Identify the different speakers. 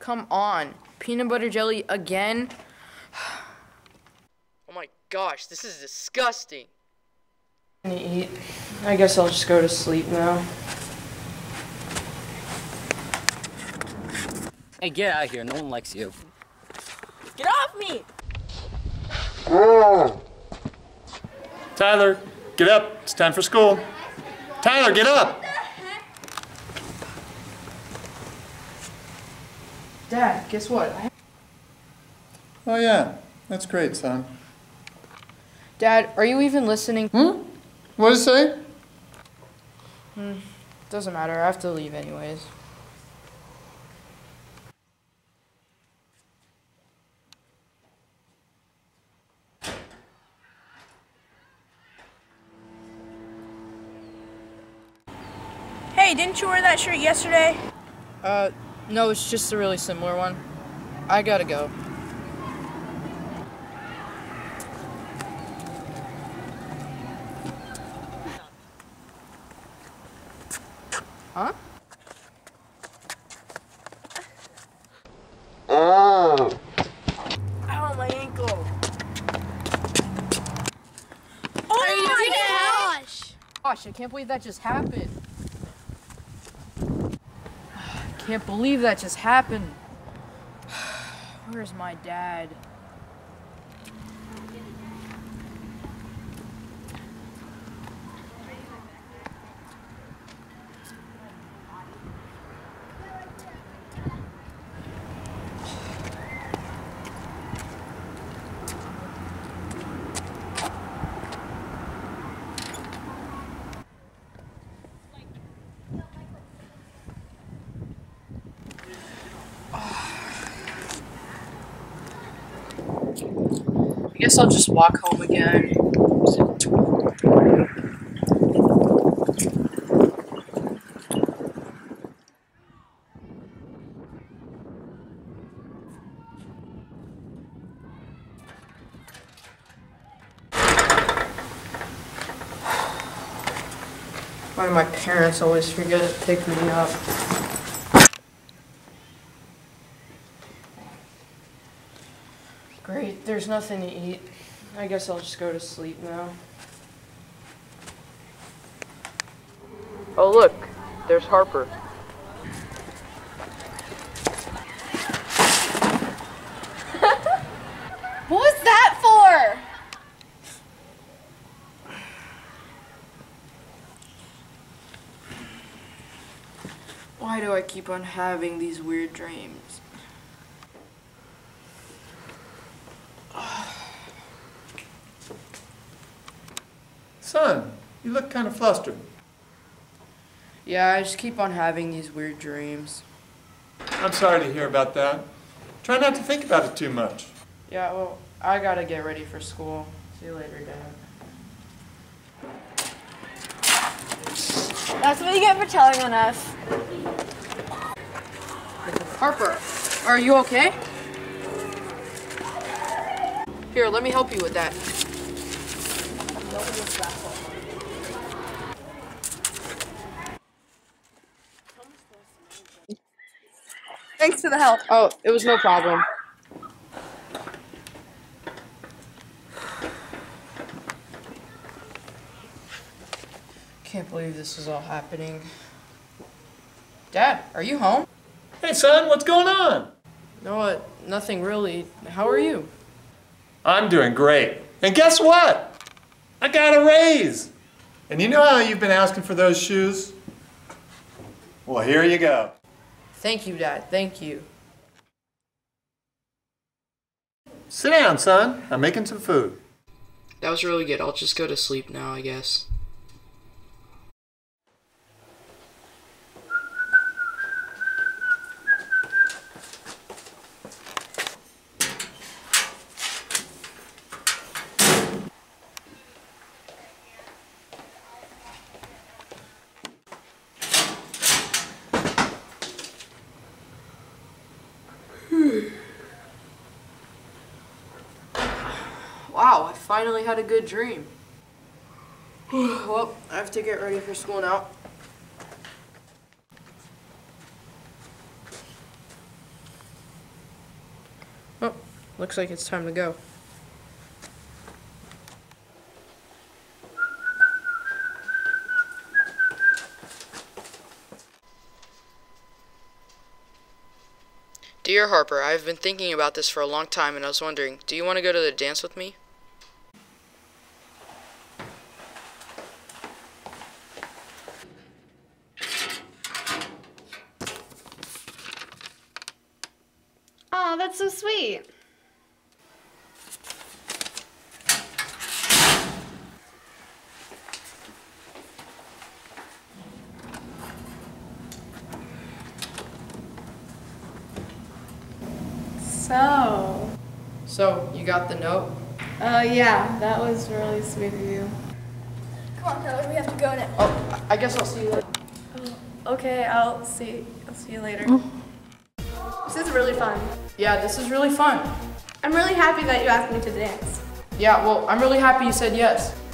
Speaker 1: come on. Peanut butter jelly again?
Speaker 2: Oh my gosh, this is disgusting.
Speaker 1: Eat. I guess I'll just go to sleep now.
Speaker 3: Hey, get out of here. No one likes you.
Speaker 2: Get off me!
Speaker 4: Tyler, get up. It's time for school. Tyler, get up!
Speaker 1: Dad, guess what?
Speaker 4: Oh yeah, that's great, son.
Speaker 1: Dad, are you even listening?
Speaker 4: What did it say?
Speaker 1: Doesn't matter. I have to leave anyways.
Speaker 5: Hey, didn't you wear that shirt yesterday?
Speaker 1: No, it's just a really similar one. I gotta go. Huh?
Speaker 5: Ow, my ankle. Oh my gosh!
Speaker 1: Gosh, I can't believe that just happened. I can't believe that just happened. Where's my dad? I guess I'll just walk home again. Why do my parents always forget to pick me up? Great, there's nothing to eat. I guess I'll just go to sleep now. Oh look, there's Harper.
Speaker 5: What was that for?
Speaker 1: Why do I keep on having these weird dreams?
Speaker 4: Son, you look kind of flustered.
Speaker 1: Yeah, I just keep on having these weird dreams.
Speaker 4: I'm sorry to hear about that. Try not to think about it too much.
Speaker 1: Yeah, well, I gotta get ready for school. See you later, Dad.
Speaker 5: That's what you get for telling on us.
Speaker 1: Harper, are you okay? Here, let me help you with that.
Speaker 5: Thanks for the help.
Speaker 1: Oh, it was no problem. Can't believe this is all happening. Dad, are you home?
Speaker 4: Hey son, what's going on?
Speaker 1: No, nothing really. How are you?
Speaker 4: I'm doing great. And guess what? I got a raise. And you know how you've been asking for those shoes? Well, here you go.
Speaker 1: Thank you, Dad. Thank you.
Speaker 4: Sit down, son. I'm making some food.
Speaker 1: That was really good. I'll just go to sleep now, I guess. Wow, I finally had a good dream. Well, I have to get ready for school now. Looks like it's time to go.
Speaker 2: Dear Harper, I have been thinking about this for a long time and I was wondering, do you want to go to the dance with me?
Speaker 6: Oh, that's so sweet. So,
Speaker 1: So, you got the note?
Speaker 6: yeah, that was really sweet of you.
Speaker 5: Come on, Tyler, we have to go now.
Speaker 1: Oh, I guess I'll see you later.
Speaker 6: Okay, I'll see you later. This is really fun.
Speaker 1: Yeah, this is really fun.
Speaker 6: I'm really happy that you asked me to dance.
Speaker 1: Yeah, well, I'm really happy you said yes.